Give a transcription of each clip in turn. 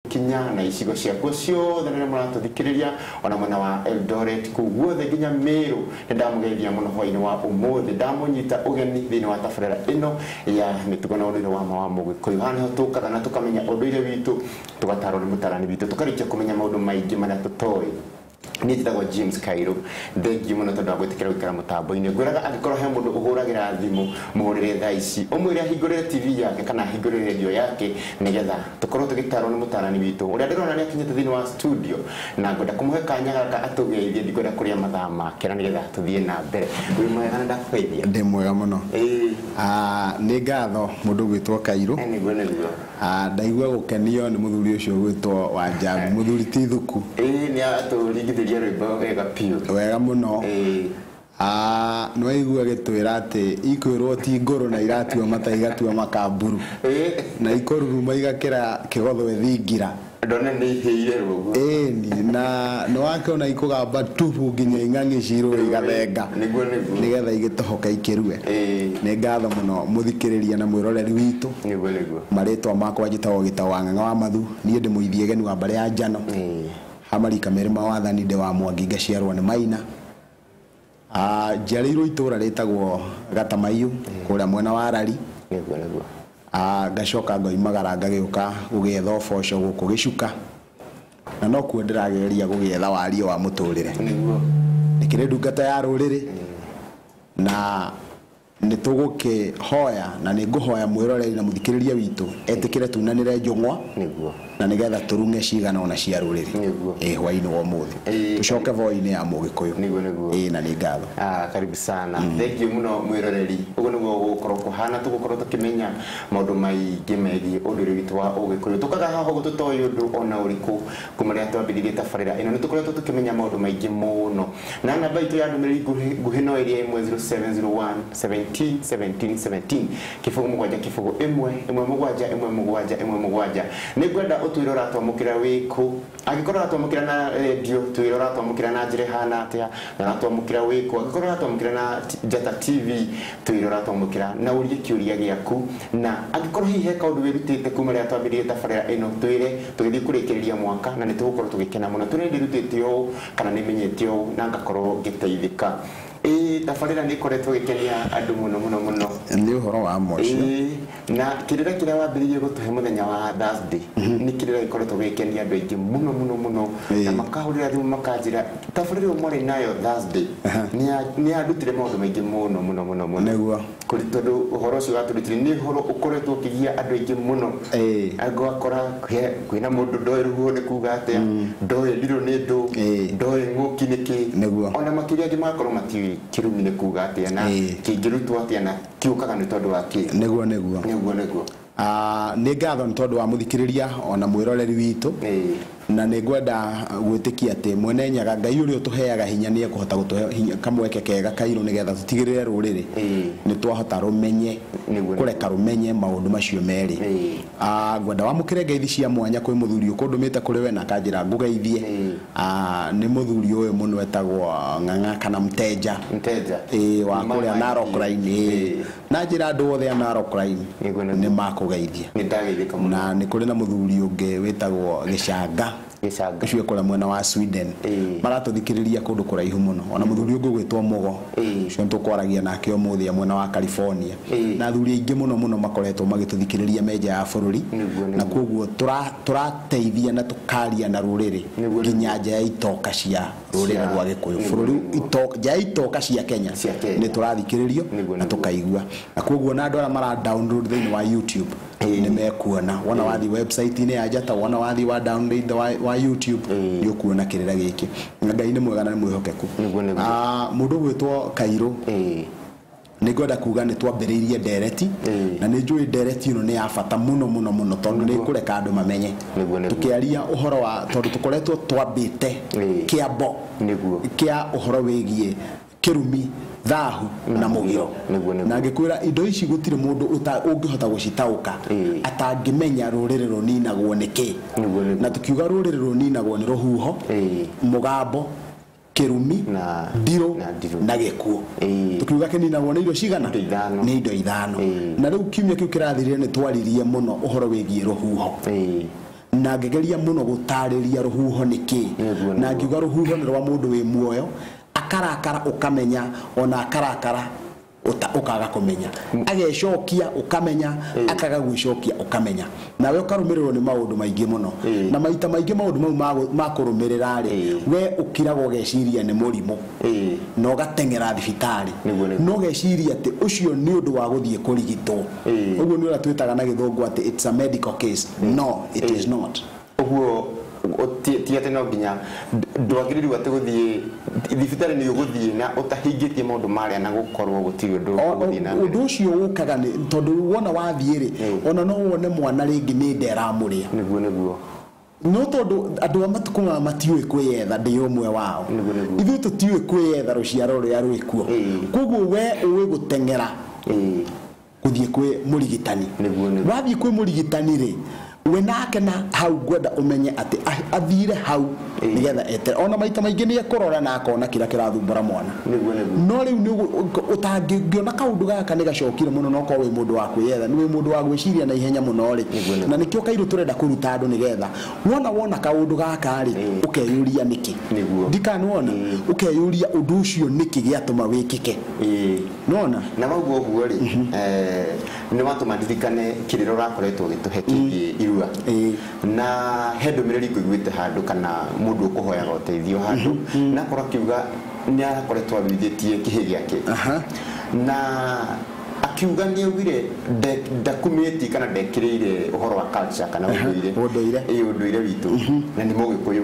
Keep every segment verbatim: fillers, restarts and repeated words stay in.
kinya na icigo ciakuo ciothe nä mũratũthikĩrĩria ona mwena wa Eldoret kũu guothe nginya Meru nĩ ndamugeithia mũno hwainĩ wa ũmũthĩ ndamũnyita ũgeni thĩinĩ wa tabarĩra ĩno ya mĩtugo na ũndũire wa ma wa Mũgĩkũyũ. Haha nĩho tũkaga na tũkamenya ũndũire witũ tũgatarwo nĩ mũtarani witũ tũkarĩkia kũmenya maũndũ maingĩ marĩa tũtoĩ. Niĩ njĩtagwo James Kairũ thengiũ mũno tondũ wa gwĩtĩkĩra gũikara mũtambo-inĩ. Ngwĩraga angĩkorwo he mũndũ ũhũragĩra thimũ mũhũrĩre thaa ici ũmwĩre ahingũrĩre T V yake kana ahingũrĩre redio yake nĩgetha tũkorwo tũgĩtarwo nĩ mũtarani witũ ũrĩa ndĩrona nĩ akinyĩte thĩinĩ wa studio na ngwenda kũmũhe kanya gaka atũgeithie ndikwenda kũrĩa mathaa make na nĩgetha tũthiĩ na mbere. Wĩ mwega na ndakũgeithia? Ndĩ mwega mũno. Ah, nĩ ngatho mũndũ gwĩtwo Kairũ. Nĩguo nĩguo. Ah, ndaigua gũkenio nĩ mũthuri ũcio gwĩtwo Wanjambi mũthuri ti thuku. Ĩĩ nĩ atũringithĩria rwĩmbo wega biũ. Wega mũno. Ah, no igua gĩtwĩra atĩ ikwĩrwo ti ngũrũ na iratua mata igatua makamburu na ikoruruma igakĩra kĩgotho ethingira ndone nĩ ihĩire rũguo. Ĩni na no wakĩona ikũgamba tubu nginya ing'ang'i cirũ igathenga nĩguo nĩguo nĩgetha igĩtohoka ikĩrue. Nĩ ngatho mũno mũthikĩrĩria na mwĩroreri witũ. Nĩguo nĩguo. Marĩtwa makwa njĩtagwo Gĩtaũ Ng'ang'a wa Mathu niĩ ndĩ mũithie geni wa mbarĩ ya Njano. Hamarika merĩ ma wathani ndĩ wa Mwangi ngaciarwo nĩ Maina. Ah, njiarĩirwo itũũra rĩtagwo Gatamaiũ kũrĩa mwena wa Rari. Nĩguo nĩguo. Ah, ngacoka ngoimagara ngagĩũka gũgĩetha ũboco gũkũ Gĩcuka na no kuo ndĩrageria gũgĩetha wario wa mũtũrĩre. Nĩguo. Nĩkĩrĩ ndungata ya rũrĩrĩ na nĩ tũgũkĩhoya na nĩ ngũhoya mwĩroreri na mũthikĩrĩria witũ etĩkĩre tunanĩre njũng'wa nĩguo na nĩgetha tũrunge cigana ona cia rũrĩrĩ ĩ hwainĩ wa ũmũthĩ tũcoke voinĩ ya Mũgĩkũyũ. Nĩguo nĩguo. Ĩ na nĩ ngatho. Ah, karibu sana. Thank you mũno mwĩroreri. Ũguo nĩguo gũkorwo kũhana tũgũkorwo tũkĩmenya maũndũ maingĩ megiĩ ũndũire witũ wa Ũgĩkũyũ. Tũkaga haha ũguo tũtoĩ ũndũ ona ũrĩkũ kuma rĩrĩa twambĩrĩirie tabarĩra ĩno nĩ tũkoretwo tũkĩmenya maũndũ maingĩ mũno na namba itũ ya ndũmĩrĩri nguhĩ no ĩrĩa ĩmwe zero seven zero one seventeen seventeen seventeen kĩbũgũ mũgwanja kĩbũgũ ĩmwe ĩmwe mũgwanja ĩmwe mũgwanja ĩmwe mũgwanja. Nĩngwenda ũtwĩre ũratwamũkĩra wĩkũ angĩkorwo ũratwamũkĩra na redio twĩre ũratwamũkĩra na njĩra ĩhana atĩa na ũratwamũkĩra wĩkũ angĩkorwo ũratwamũkĩra na Njata T V twĩre ũratwamũkĩra na ũrie kĩũria gĩaku na angĩkorwo hihi he kaũndũ wĩrutĩte kuma rĩrĩa twambĩrĩirie tabarĩra ĩno twĩre tũgĩthiĩ kũrĩkĩrĩria mwaka na nĩ tũgũkorwo tũgĩkena mũno twĩre ndĩrutĩte ũũ kana nĩmenyete ũũ na ngakorwo ngĩteithĩka. Ĩĩ tabarĩra nĩ ĩkoretwo gĩkenia andũ mũno mũno mũno. Nĩ ũhoro wa mocio. Na kĩrĩra kĩrĩa wambĩrĩirie gũtũhe mũthenya wa Thursday nĩ kĩrĩra gĩkoretwo gĩkenia andũ aingĩ mũno mũno mũno na makahũrĩra thimũ makanjĩra tabarĩra ĩyo mwarĩ nayo Thursday nĩ yandutire maũndũ maingĩ mũno mũno mũno mũno. Nĩguo. Tondũ ũhoro ũcio watũrutire nĩ ũhoro ũkoretwo ũkĩgia andũ aingĩ mũno. Angĩgakora kwĩna mũndũ ndoĩ rũhuho nĩ kuuga atĩa ndoĩ ndirũ nĩ ndũ ndoĩ ng'ũki nĩ kĩ ona makĩria angĩ magakorwo matiũĩ kĩrumi nĩ kuuga atĩa na kĩngĩrutwo atĩa na kiũkaga nĩ tondũ wa kĩ. Nĩguo nĩguo. Nĩguo nĩguo. Ah, nĩ ngatho nĩ tondũ wa mũthikĩrĩria ona mwĩroreri witũ na nĩ ngwenda gwĩtĩkia atĩ mwene Nyaga Ngai ũrĩa ũtũheaga hinya nĩ ekũhota gũtũhe hinya kamweke kega Kairũ nĩgetha tũtigĩrĩre rũrĩrĩ nĩ twahota rũmenye kũreka rũmenye maũndũ macio merĩ. Ah, ngwenda wamũkĩre ngeithi cia mwanya kwĩ mũthuri ũkũndũmĩte kũrĩ we na kanjĩra ngũgeithie. Ah, nĩ mũthuri ũyũ mũno etagwo Ng'ang'a kana Mteja. Mteja. Ĩĩ wa kũrĩa Narok Line na njĩra andũ othe a Narok Line nĩ makũgeithia. Nĩ ndageithĩka mũno. Na nĩ kũrĩ na mũthuri ũngĩ wĩtagwo Gĩcanga Gĩcanga ũcio kũrĩa mwena wa Sweden maratũthikĩrĩria kũndũ kũraihu mũno ona mũthuri ũngĩ gwĩtwo Mũgo ũcio nĩtũkwaragia nake ũmũthĩ mwena wa California na athuri aingĩ mũno mũno makoretwo magĩtũthikĩrĩria menja ya bũrũri na koguo tũrateithia na tũkaria na rũrĩrĩ nginya nja ya itoka cia rũrĩrĩ rwa Gĩkũyũ bũrũri nja ya itoka cia Kenya nĩ tũrathikĩrĩrio na tũkaigua na koguo na andũ arĩa mara download thĩinĩ wa YouTube nĩ mekuona wona wathi website inĩ ya Njata wona wathi wa download wa, wa YouTube nĩ ũkuona kĩrĩra gĩkĩ Ngai nĩ mwega na nĩ mwĩhokeku. Ah, mũndũ gwĩtwo Kairũ nĩ ngwenda kuga nĩ twambĩrĩirie ndereti na nĩ njũĩ ndereti ĩno nĩ ya bata mũno mũno mũno tondũ nĩ kũreka andũ mamenye tũkĩaria ũhoro wa tondũ tũkoretwo twambĩte kĩambo kĩa ũhoro wĩgiĩ kĩrumi thahu na mũgiro na ngĩkwĩra indo ici gũtirĩ mũndũ ũngĩhota gũcitaũka atangĩmenya rũrĩrĩ rũninagwo nĩkĩ na tũkiuga rũrĩrĩ rũninagwo nĩ rũhuho mũgambo kĩrumi ndirũ na gĩkuũ tukiuga kĩninagwo nĩ indo cigana nĩ indo ithano na rĩu kiumia kĩu kĩrathirire nĩ twaririe mũno ũhoro wĩgiĩ rũhuho na ngegeria muno gutariria ruhuho niki na ngiuga ruhuho ni rwa mundu wi muoyo akarakara ukamenya ona akarakara ukaga kumenya agecokia ukamenya akaga gwicokia ukamenya nawe ukarumiriro ni maundu maingi muno na maita maingi maundu mau makurumirira ri we ukirago geciria ni murimu no gatengera thibitari no geciria ati ucio ni undu wa guthie kurigitwo uguo ni ura twitaga na githungu ati it's a medical case no it is not uguo tiate no nginya ndwagiriru ati guthie thibitari ni uguthie na utahingitie maundu maria na gukorwo gutiri undu guthie na undu ucio ukaga ni tondu wona wathiire ona no wone mwana ringi ni ndera muria niguo niguo no tondu andu amatuku matiwe kwiyetha ndi umwe wao ithu tutiwe kwiyetha ruciaro ruria rwikuo koguo we uwe gutengera guthie kwi murigitani wathie kwi murigitani ri we nake na hau gwenda umenye ati athire hau nigetha ete ona maita maingi ni akorora na akona kira kirathumbura mwana no riu ni utangiona kaundu gaka ni gacokire muno no ko we mundu wa kwiyetha ni we mundu wa gwiciria na ihenya muno ri na nikio kairu turenda kuruta andu nigetha wona wona kaundu gaka ri ukeyuria niki ndikanwona ukeyuria undu ucio niki giatuma wikike nona na maguo uguo ri eh ni watuma ndirikane kiriro rakoretwo gituhekirie irua na hendo miriri kuiguite handu kana mundu ukuhoyaga uteithio handu na kora kiuga ni arakoretwo abithitie kihi giake na akiuga ni ugire document kana dekirire uhoro wa culture kana unduire unduire eh unduire witu na ni mugikuyu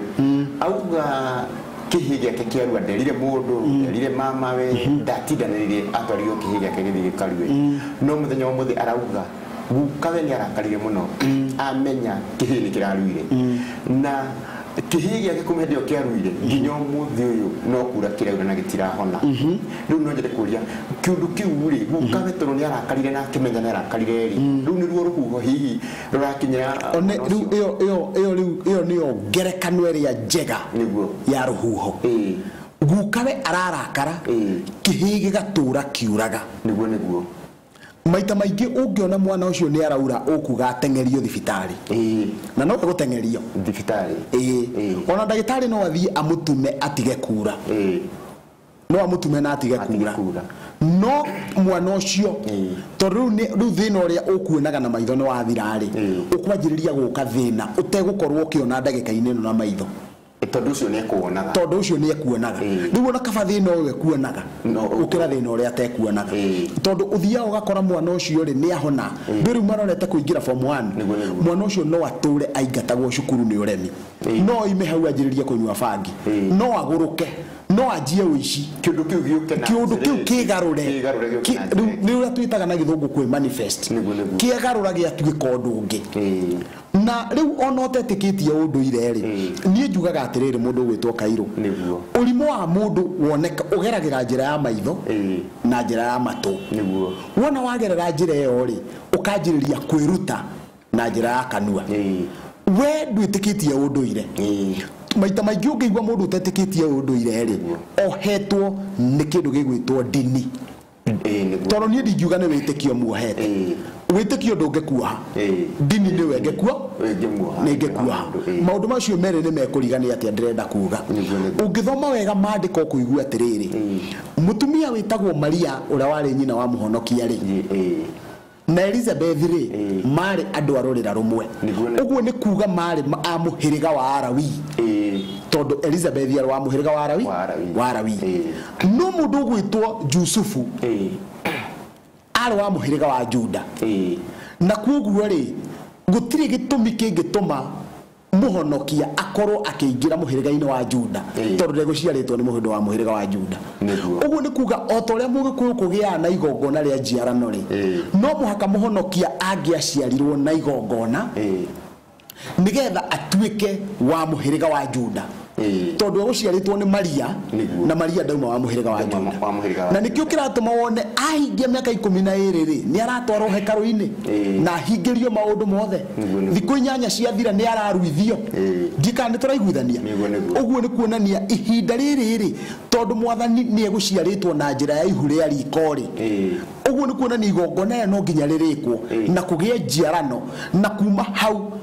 auga kihi giake kiarua nderire mundu nderire mama we ndatindanirire atwario kihi giake githige karue no muthenya umuthi arauga gukawe ni arakarire muno amenya kihi ni kiraruire na kihi giake kumhendio kiaruire nginya umuthi uyu no kura kiraura na gitirahona riu no njete kuria kiundu kiu ri gukawe toro ni arakarire na kimenya na arakarire ri riu ni ruo ruhuho hihi rurakinyira one riu iyo iyo iyo riu iyo niyo ngerekano ria njega niguo ya ruhuho eh gukawe ararakara kihi gigatura kiuraga niguo niguo maita maingi ungiona mwana ucio ni araura ukuga atengerio thibitari eh na no gutengerio thibitari eh ona ndagitari no athie amutume atige kura eh no amutume na atige kura no mwana ucio tondu ni riu thina uria ukuonaga na maitho ni wathirari ukwanjiriria guka thina utegukorwo ukiona ndagika-ini no na maitho tondu ucio ni ekuonaga tondu ucio ni ekuonaga riu ona kaba thina uyu ekuonaga ukira thina uria atekuonaga tondu uthia ugakora mwana ucio ri ni ahona riu marorete kuingira form one mwana ucio no ature aingatagwo cukuru ni uremi no ime hau anjiririe kunywa bangi no aguruke no ajie uici kiundu kiu giuke na kiundu kiu kigarure riu ria twitaga na githungu kwi manifest kigarura giatuika undu ungi na riu ona utetikitie unduire ri nie njugaga atiriri mundu gwitwo Kairo niguo urimo wa mundu woneka ugeragira njira ya maitho na njira ya matu niguo wona wagerera njira iyo ri ukanjiriria kwiruta na njira ya kanua we ndwitikitie unduire maita maingi ungiigua mundu utetikitie unduire ri ohetwo ni kindu gigwitwo dini toro ni ndingiuga ni witikio muohete witikio ndungekuoha dini ni wengekuo ningekuoha maundu macio mere ni mekurigania ati ndirenda kuga ungithoma wega maandiko kuigua atiriri mutumia witagwo Maria uria wari nyina wa muhonokia ri na Elizabeth ri mari andu arorira rumwe uguo ni kuga mari amuhiriga wa Arawi tondu Elizabeth yari wa muhiriga wa Arawi wa Arawi no mundu gwitwo Yusufu ari wa muhiriga wa Juda na kuguo ri gutiri gitumi kingituma muhonokia akorwo akiingira muhiriga-ini wa Juda tondu ndeguciaritwo ni muhindu wa muhiriga wa Juda uguo ni kuga otoria mugikuyu kugia na igongona ria njiarano ri no muhaka muhonokia angiaciarirwo na igongona nigetha atuike wa muhiriga wa Juda tondu eguciaritwo ni Maria na Maria ndauma wa muhiriga wa Juda na nikio kiratuma wone ahingia miaka ikumi na iri ri ni aratwarwo hekaru-ini na hingirio maundu mothe thiku inyanya cia thira ni araruithio ndika ni turaiguithania uguo ni kuonania ihinda riri ri tondu mwathani ni eguciaritwo na njira ya ihu ria rikori uguo ni kuonania igongona no nginya ririkwo na kugie njiarano na kuma hau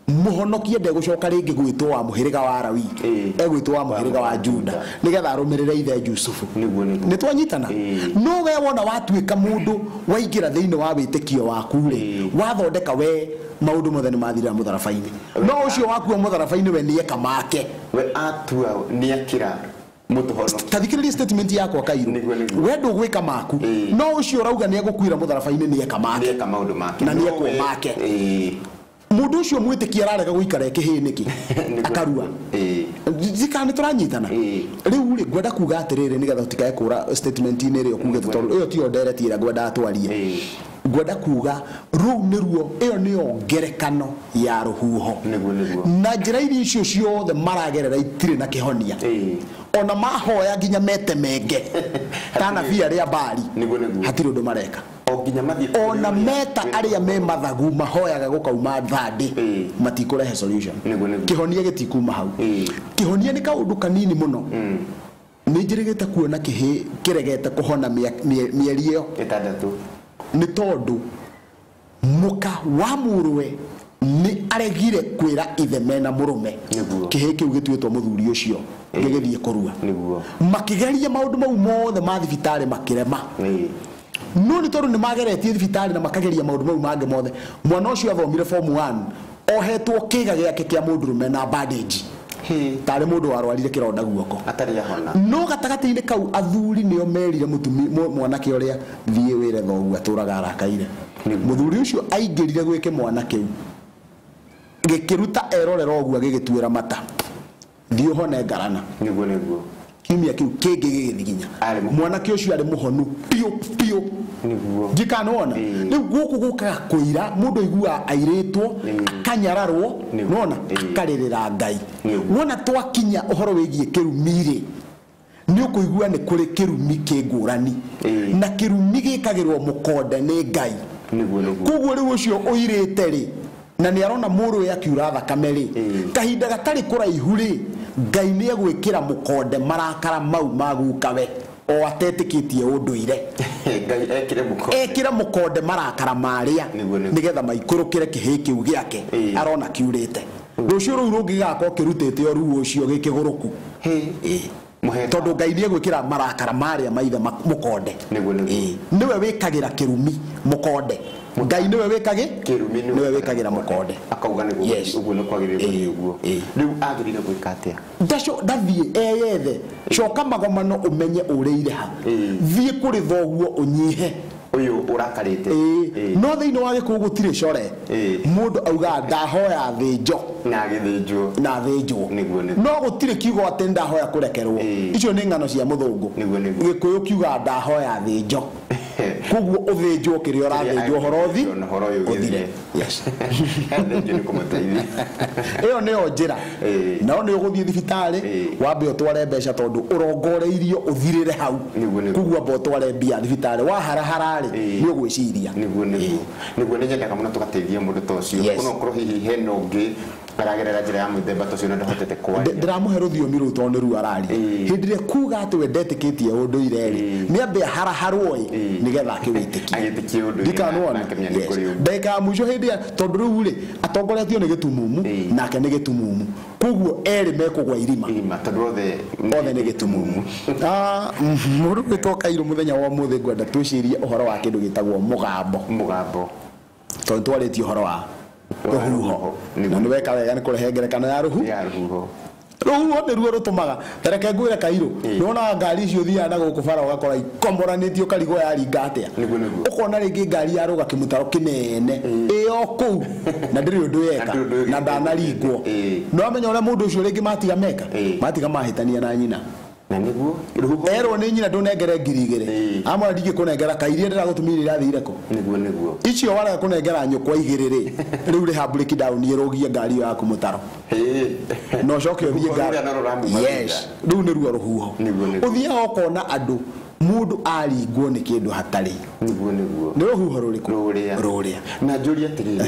muhonokie ndegucoka ringi gwitwo wa muhiriga wa Lawi egwitwo wa muhiriga wa Juda nigetha arumirire ithe Jusufu ni twanyitana no we wona watuika mundu waingira thiini wa witikio waku ri wathondeka we maundu mothe ni mathira mutharabaini no ucio waku mutharabaini we nieka make we atua ni akira mutuhono tathikiriria statement yako Kairu we ndugwika maku no ucio rauga ni egukwira mutharabaini nieka make nieka maundu make na nieko make mundu ucio mwitikia ararega guikara ekihiniki akarua eh zikani turanyitana riu ri gwenda kuga atiriri nigetha utikae kura statement ini ri okuge tutoru iyo ti ondere tira gwenda atwarie gwenda kuga ru niruo iyo ni ongerekano ya ruhuho na njira iria icio ciothe maragerera itire na kihonia ona mahoya nginya metemenge tana bia ria bari hatire undu mareka ona meta aria me mathagu mahoyaga gukauma thandi matikurehe solution kihonia gitikuma hau kihonia ni kaundu kanini muno ni njirigite kuona kihi kiregete kuhona mieri iyo itandatu ni tondu muka wa muruwe ni aregire kwira ithe mena murume kihi kiu gitwitwo muthuri ucio gigithie kurua makigeria maundu mau mothe ma thibitari makirema no ni tondu ni mageretie thibitari na makageria maundu mau mange mothe mwana ucio athomire form one ohetwo kiga giake kia mundurume na bandage tare mundu warwarire kironda guoko atari ahona no gatagati-ini kau athuri nio merire mutumi mwanake uria thie wire thogu aturaga arakaire muthuri ucio aingirire gwike mwana kiu gikiruta erorera ogu agigitwira mata thio hone ngarana niguo niguo kimia kiu kingi gigithiginya mwanake ucio ari muhonu pio pio niguo jikanona riu guku guka kuira mundu igua airitwo kanyararwo nona akaririra Ngai wona twakinya uhoro wigie kirumire ni ukuigua ni kuri kirumi kingurani na kirumi gikagirwo mukonde ni Ngai niguo niguo kuguo riu ucio uirite ri na ni arona muru ya kiura thakame ri kahinda gatari kuraihu ri Ngai ni egwikira mukonde marakara mau magukawe o atetikitie unduire Ngai ekire mukonde ekire mukonde marakara maria nigetha maikurukire kihi kiu giake arona kiurite rucio ru rungi gako kirutite o ru ucio gikiguruku tondu Ngai ni egwikira marakara maria maithe mukonde niwe wikagira kirumi mukonde Ngai niwe wikage kirumi niwe wikagira mukonde akauga ni uguo no kwagirira uguo riu agirire gwika atia ndaco ndathie eyethe coka magomano umenye ureire ha thie kuri thoguo unyihe uyu urakarite no thiini wa giku gutire core mundu auga ndahoya thinjo na githinjo na thinjo niguo niguo no gutire kiugo ati ndahoya kurekerwo icio ni ngano cia muthungu gikuyu kiuga ndahoya thinjo kuguo uthinjwo kiria urathinjwo horothi uthire yes ni kumuteithia iyo ni njira no ni uguthie thibitari wambe utware mbeca tondu urongoreirio uthirire hau kuguo bo utware mbia thibitari wa haraharari ni ugwiciria niguo niguo niguo ni nyendaga muno tugateithia mundu tocio kuno kro hihi heno ngi aragerera njira ya muthemba tocio na ndahotete kwaria ndiramuhe ruthiomi ru tondu ru arari hindire kuga ati we ndetikitie unduire ri ni ambe haraharwo nigetha akiwitikie agitikie undu ndikanona ndeka mujo hindi tondu ru ri atongoretio ni gitumumu nake ni gitumumu kuguo eri mekugwa irima irima tondu othe othe ni gitumumu ah muru gitoka iru muthenya wa muthe ngwenda twicirie uhoro wa kindu gitagwo mugambo mugambo tondu twaritio uhoro wa ruhuho na ni weka wega ni kurehe ngerekano ya ruhu ya ruhuho ruhuho ni ruo rutumaga tereke ngwire Kairu nona ngari icio thia na guku bara ugakora ikomboranitio karigo ya ringa atia ukona ringi ngari ya ruga kimutaro kinene iyo ku na ndiri undu yeka na ndanaringwo no amenya ule mundu ucio ringi matiga meka matiga mahitania na nyina na niguo ruhuho ero ni nyina ndunengere ngiri igiri amwe ndingi kunengera kairie ndiragutumira irathire ko niguo niguo icio wara kunengera nyukwa igiriri riu ri ha break down irogie ngari yaku mutaro no coke uthie ngari yes riu ni ruo ruhuho uthia okona andu mundu aringwo ni kindu hatari niguo niguo ni ruhuho ruriku ruria ruria na njuria tiriri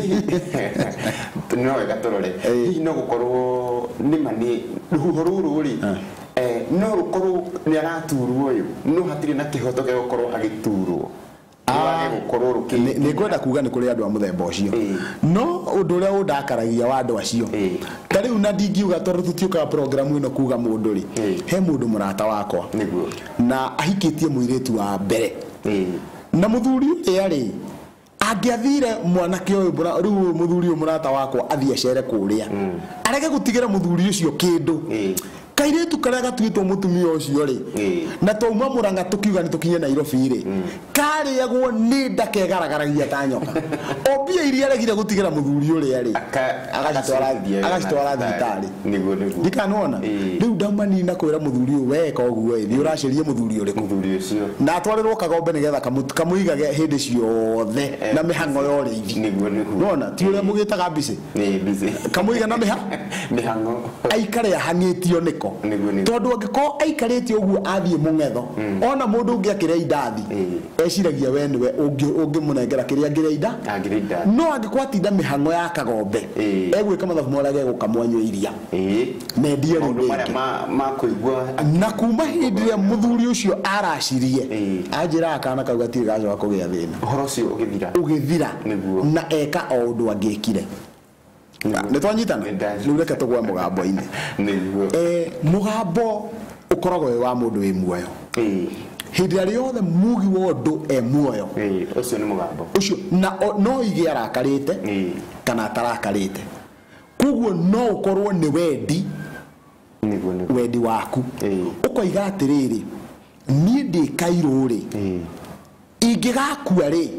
no wega torore hihi no gukorwo ni mani ruhuho ruru ri eh no rukorwo ni araturwo uyu no hatiri na kihoto ge gukorwo agiturwo wage gukorwo ruki ni kwenda kuga ni kuri andu a muthemba ucio no undu uria undakaragia wa andu acio ta riu na ndingiuga tondu tutioka program ino kuga mundu ri he mundu murata wakwa niguo na ahikitie muiritu wa mbere na muthuri uria ri angiathire mwanake uyu riu muthuri uyu murata wakwa athie cere kuria arege gutigira muthuri ucio kindu kairetu karia gatuitwo mutumia ucio ri na twauma Murang'a tukiuga ni tukinye Nairobi ri kariagwo ni ndake garagaragia ta nyoka obia iria regire gutigira muthuri uria ri agacitwara agacitwara thitari niguo niguo ndikanona riu ndaumani na kwira muthuri uyu weka uguo thi uracirie muthuri uri muthuri ucio na atwarirwo Kagombe nigetha kamuigage hindi ciothe na mihango ya urithi niguo niguo nona ti uria mugitaga bici ni bici kamuiga na miha mihango aikare ahangitio niko tondu angiko aikarite uguo athie mung'etho ona mundu ungi akiria indathi eciragia we niwe ungi ungi munengera kiria ngiria inda agirida no angikwatinda mihango ya Kagombe egwika mathabu morage gukamwanyo iria na ndie ri ma kuigua na kuma hindi ria muthuri ucio aracirie anjira akana kauga tiri gacoka kugia thina horo ucio ugithira ugithira na eka o undu angikire ni twanyitana riu reke tugwa mugambo-ini eh mugambo ukoragwo wa mundu wi muoyo hindi ria yothe mugi wa undu e muoyo ucio ni mugambo ucio na no ige arakarite kana atarakarite kuguo no ukorwo ni wendi niguo niguo wendi waku ukoiga atiriri nie ndi kairo ri ingigakua ri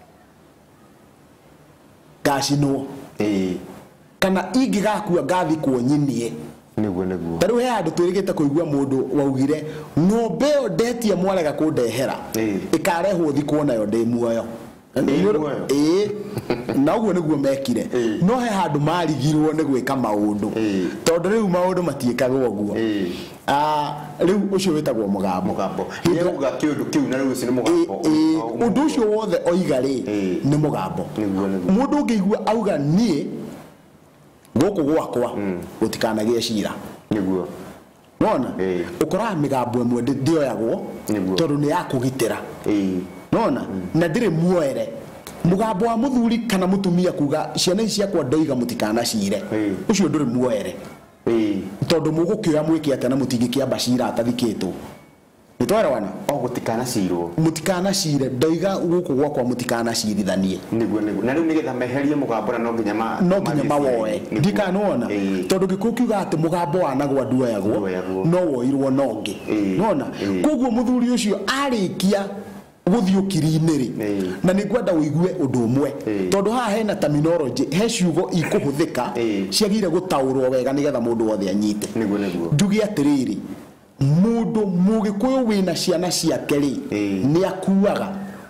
gacinwo kana ingigakua ngathi kwa nyinie niguo niguo taru he andu twirigite kuigua mundu waugire ng'ombe yo ndetie mwarega kundehera ikarehwo thi kuona yo ndi muoyo eh na uguo niguo mekire no he handu marigirwo ni gwika maundu tondu riu maundu matiikagwo uguo ah riu ucio witagwo mugambo mugambo yeuga kiundu kiu na riu ni mugambo undu ucio wothe oiga ri ni mugambo mundu ungiigua auga nie guku gwakwa gutikanagie cira niguo nona ukora migambo imwe ndioyagwo tondu ni ya kugitira nona na ndire muoere mugambo wa muthuri kana mutumia kuga ciana ciakwa ndoiga mutikana cire ucio nduri muoere tondu mugukioya mwiki atana mutingikia bashira atathikitwo nitwara wana o gutikana cirwo mutikana cire ndoiga guku gwakwa mutikana cirithanie niguo niguo na riu nigetha meherie mugambo na no nginya ma no nginya mawoe ndikanona tondu gikukiuga ati mugambo wanagwa nduoyagwo no woirwo nongi nona koguo muthuri ucio arikia guthiukiri-ini ri na ni ngwenda uigue undu umwe tondu haha hena terminology he ciugo ikuhuthika ciagire gutaurwo wega nigetha mundu wothe anyite niguo niguo ndugi atiriri mundu mugikuyu wina ciana ciake ri ni akuaga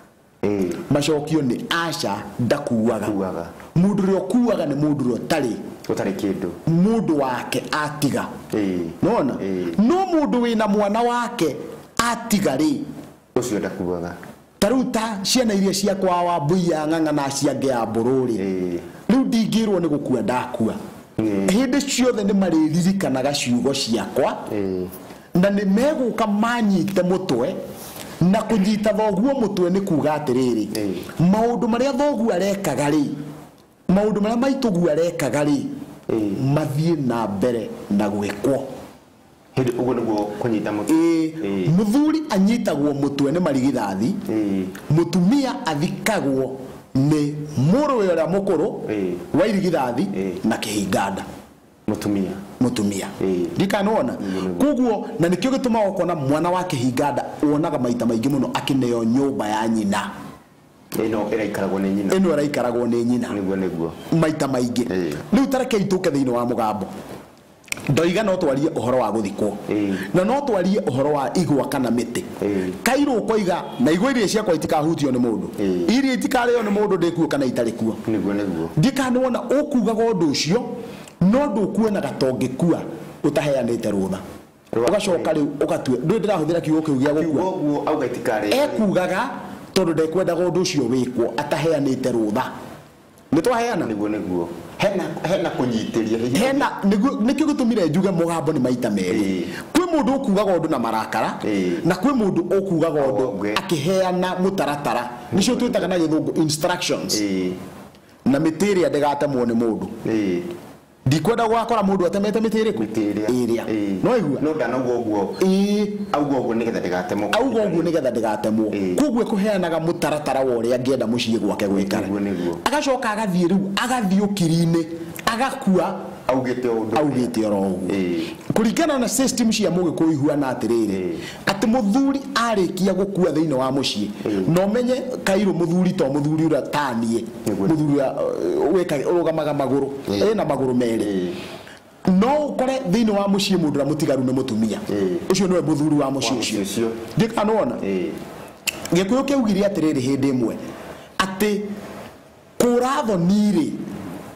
macokio ni aca ndakuaga mundu rio kuaga ni mundu rio tari utari kindu mundu wake atiga nona no mundu wina mwana wake atiga ri ucio ndakuaga taruta ciana iria cia kwa wa buya ng'ang'a na ciange ya bururi riu ndingirwo ni gukua ndakua hindi ciothe ni mariririkanaga ciugo ciakwa na ni meguka manyite mutwe na kunyita thoguo mutwe ni kuga atiriri maundu maria thoguo arekaga ri maundu maria maitugu arekaga ri mathie na mbere na gwikwo hindi ugo niguo kunyita mutwe eh muthuri anyitagwo mutwe ni marigithathi mutumia athikagwo ni murwe ora mukuru wa irigithathi na kihinganda mutumia mutumia ndikanona kuguo na nikio gituma ukona mwana wa kihinganda wonaga maita maingi muno akineo nyumba ya nyina ino era ikaragwo ni nyina ino era ikaragwo ni nyina niguo niguo maita maingi riu tareke ituke thiini wa mugambo ndoiga no twarie uhoro wa guthikwo na no twarie uhoro wa igwa kana miti kairo koiga na igwa iria ciakwa itikahutio ni mundu iria itikareo ni mundu ndikuo kana itarikuo niguo niguo ndikanona ukugaga undu ucio no ndukuona gatongikua utaheanite rutha ugacoka riu ugatue ndu ndirahuthira kiugo kiu gia gukua kiugo auga itikare ekugaga tondu ndekwendaga undu ucio wikwo ataheanite rutha nitwaheana niguo niguo hena hena kunyitiria hena nikio gitumire njuge mugambo ni maita meri kwi mundu ukugaga undu na marakara na kwi mundu ukugaga undu akiheana mutaratara nicio twitaga na githungu instructions na mitiria ndigatemwo ni mundu ndikwenda gwakora mundu atemete mitiria ku iria no igua no ndanaguo guo auguo guo nigetha ndigatemwo auguo guo nigetha ndigatemwo kugwe kuheanaga mutaratara wa uria ngienda mucii gwake gwikara agacoka agathie riu agathie ukirine agakua augite undu augite oro kuringana na system cia mugikuyu ihuana atiriri ati muthuri arikia gukua thiini wa mucii no menye kairo muthuri to muthuri ura tanie muthuri weka urugamaga maguru ena maguru meri no ukore thiini wa mucii mundu ra mutigaru ni mutumia ucio niwe muthuri wa mucii ucio ndikanona gikuyu kiugire atiriri hindi imwe ati kurathoniri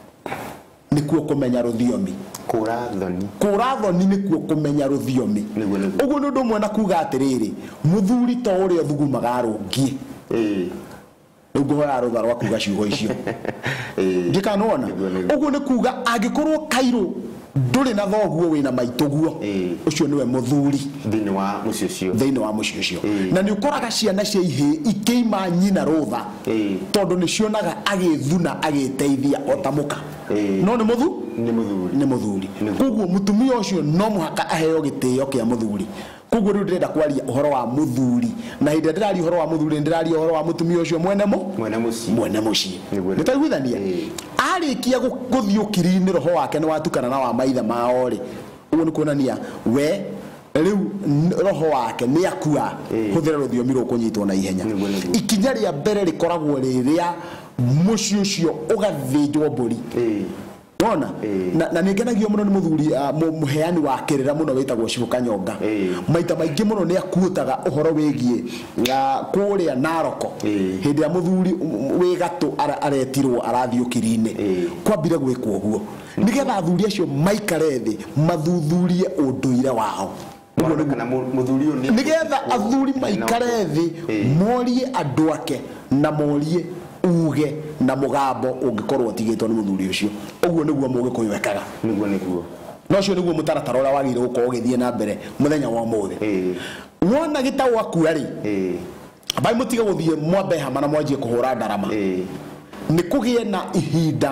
nikuo kumenya ruthiomi kurathoni kurathoni nikuo kumenya ruthiomi uguo ndu mwe na kuga atiriri muthuri to uria thugumaga arungie eh uguo ya rutha rwa kuga ciugo icio ndikanona uguo ni kuga angikorwo kairo nduri na thoguo wina maituguo ucio niwe muthuri thini wa mucii ucio thini wa mucii ucio na ni ukoraga ciana cia ihe ikeima nyina rutha tondu ni cionaga agithuna agiteithia otamuka no ni muthu ni muthuri ni muthuri kuguo mutumia ucio no muhaka aheo gitio kia muthuri kuguo riu ndirenda kwaria uhoro wa muthuri na hindi ndirari uhoro wa muthuri ndirari uhoro wa mutumia ucio mwene mu mwene mucii mwene mucii nitaiguithania arikia guthio kirine roho wake ni watukana na wa maitha mao ri uguo ni kuonania we riu roho wake ni akua huthira ruthiomi rukunyitwo na ihenya ikinya ria mbere rikoragwo riria mucii ucio ugathinjwo mburi Wona na na ningenagio muno ni muthuri muheani wa kirira muno witagwo Cibuka Nyonga maita maingi muno ni akuutaga uhoro wigie ya kuria Naroko hindi ya muthuri wi gatu aretirwo arathio kirine kwambire gwikwo uguo nigetha athuri acio maikare thi mathuthurie unduire wao kana muthuri ni nigetha athuri maikare thi morie andu ake na morie uge na mugambo ungikorwo tigitwo ni muthuri ucio uguo niguo mugikuyu wekaga niguo niguo no cio niguo mutaratara uria wagire gukorwo githie na mbere muthenya wa muthi wona gitawa kuari bai mutiga guthie mwambe hama na mwanjie kuhura ndarama ni kugie na ihinda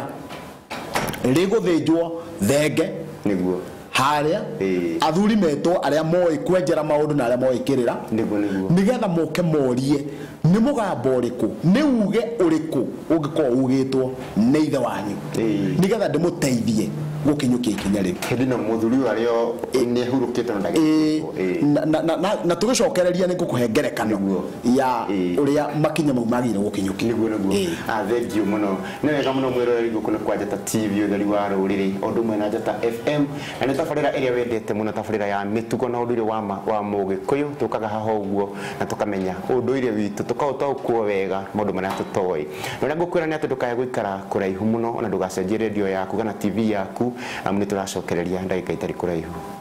riguthinjwo thenge niguo haria athuri metwo aria moi kwenjera maundu na aria moi kirira niguo niguo nigetha moke morie ni mugambo uriku ni uge uriku ungikorwo ugitwo ni ithe wanyu nigetha ndimuteithie gukinyukia ikinya riu hindi na muthuri ario ni hurukite na ndagika na na na tugicokereria ni gukuhe ngerekano ya uria makinya mau magire gukinyukia niguo niguo a thank you muno ni wega muno mwiroreri gukuna kwa Njata T V utheri wa ruriri undu mwe na Njata F M na ni tabarira iria wendete muno tabarira ya mitugo na undu wa wa mugikuyu tukaga haha uguo na tukamenya undu ile witu tukautaukwo wega maundu maria tutoi no ria ngukwira ni ati ndukaya guikara kuraihu muno na ndugacenjie radio yaku kana T V yaku amuni turacokereria ndagika itari kuraihu.